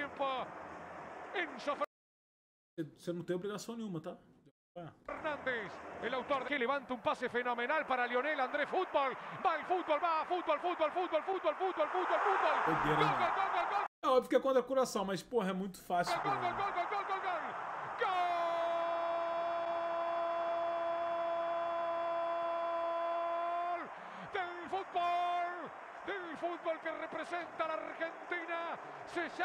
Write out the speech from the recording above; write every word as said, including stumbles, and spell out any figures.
tiempo. Enzo Você não tem obrigação nenhuma, tá? Fernández, el autor que levanta un pase fenomenal para Lionel Andrés. Fútbol, va el fútbol, va, fútbol, fútbol, fútbol, fútbol, fútbol, fútbol, fútbol. Doideira, Gol, né? gol, gol, gol, gol. É óbvio que é contra coração, mas porra, é muito fácil. Gol, gol, Cara. gol, gol, gol, gol, gol. Gol del fútbol, del fútbol que representa a la Argentina. Se